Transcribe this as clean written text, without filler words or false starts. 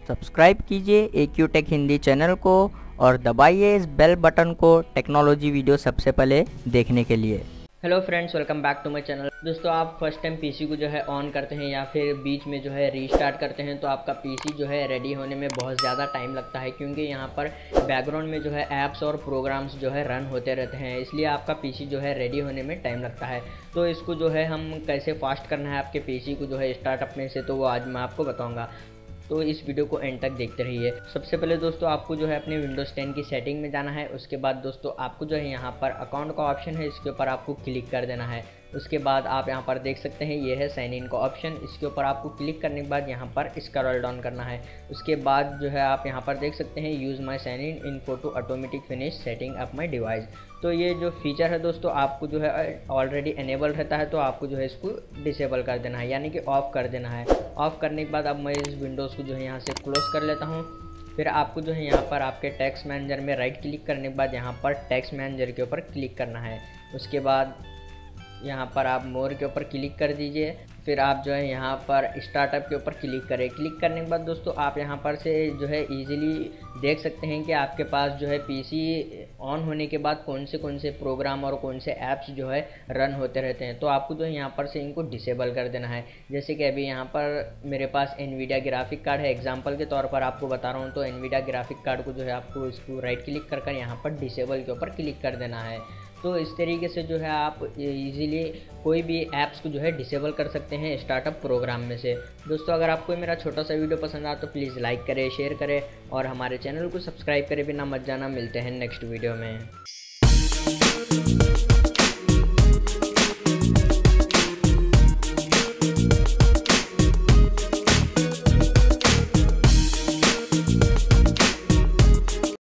Subscribe कीजिए AQ take Hindi channel को और दबाइए इस बेल बटन को टेक्नोलॉजी वीडियो सबसे पहले देखने के लिए। Hello friends, welcome back to my channel. दोस्तों, आप फर्स्ट टाइम पीसी को जो है ऑन करते हैं या फिर बीच में जो है रीस्टार्ट करते हैं तो आपका पीसी जो है रेडी होने में बहुत ज़्यादा टाइम लगता है, क्योंकि यहाँ पर बैकग्राउंड में जो है ऐप्स और प्रोग्राम्स जो है रन होते रहते हैं, इसलिए आपका पीसी जो है रेडी होने में टाइम लगता है। तो इसको जो है हम कैसे फास्ट करना है आपके पीसी को जो है स्टार्टअप में से, तो वो आज मैं आपको बताऊँगा। तो इस वीडियो को एंड तक देखते रहिए। सबसे पहले दोस्तों आपको जो है अपने विंडोज़ 10 की सेटिंग में जाना है। उसके बाद दोस्तों आपको जो है यहाँ पर अकाउंट का ऑप्शन है, इसके ऊपर आपको क्लिक कर देना है। उसके बाद आप यहाँ पर देख सकते हैं ये है साइन इन का ऑप्शन, इसके ऊपर आपको क्लिक करने के बाद यहाँ पर स्क्रॉल डाउन करना है। उसके बाद जो है आप यहाँ पर देख सकते हैं use my sign in info to automatic finish setting up my device. तो ये जो फीचर है दोस्तों आपको जो है ऑलरेडी एनेबल रहता है, तो आपको जो है इसको डिसेबल कर देना है, यानी कि ऑफ़ कर देना है। ऑफ़ करने के बाद अब मैं इस विंडोज़ को जो है यहाँ से क्लोज़ कर लेता हूँ। फिर आपको जो है यहाँ पर आपके टेक्स्ट मैनेजर में राइट क्लिक करने के बाद यहाँ पर टेक्स्ट मैनेजर के ऊपर क्लिक करना है। उसके बाद यहाँ पर आप मोर के ऊपर क्लिक कर दीजिए। फिर आप जो है यहाँ पर स्टार्टअप के ऊपर क्लिक करें। क्लिक करने के बाद दोस्तों आप यहाँ पर से जो है इजीली देख सकते हैं कि आपके पास जो है पीसी ऑन होने के बाद कौन से प्रोग्राम और कौन से ऐप्स जो है रन होते रहते हैं। तो आपको जो है यहाँ पर से इनको डिसेबल कर देना है। जैसे कि अभी यहाँ पर मेरे पास एनवीडिया ग्राफिक कार्ड है, एग्जांपल के तौर पर आपको बता रहा हूँ। तो एनवीडिया ग्राफिक कार्ड को जो है आपको इसको राइट क्लिक कर यहाँ पर डिसेबल के ऊपर क्लिक कर देना है। तो इस तरीके से जो है आप इजीली कोई भी ऐप्स को जो है डिसेबल कर सकते हैं स्टार्टअप प्रोग्राम में से। दोस्तों, अगर आपको मेरा छोटा सा वीडियो पसंद आया तो प्लीज़ लाइक करें, शेयर करें और हमारे चैनल को सब्सक्राइब करें बिना मत जाना। मिलते हैं नेक्स्ट वीडियो में।